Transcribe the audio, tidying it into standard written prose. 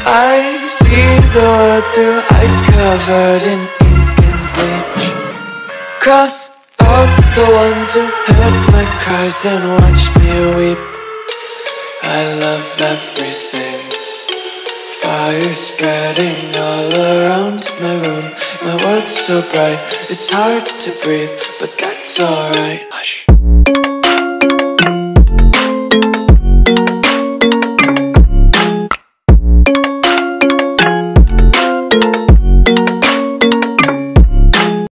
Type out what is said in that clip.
I see the world through eyes covered in ink and bleach. Cross out the ones who heard my cries and watched me weep. I love everything. Fire spreading all around my room. My world's so bright, it's hard to breathe, but that's alright. Hush.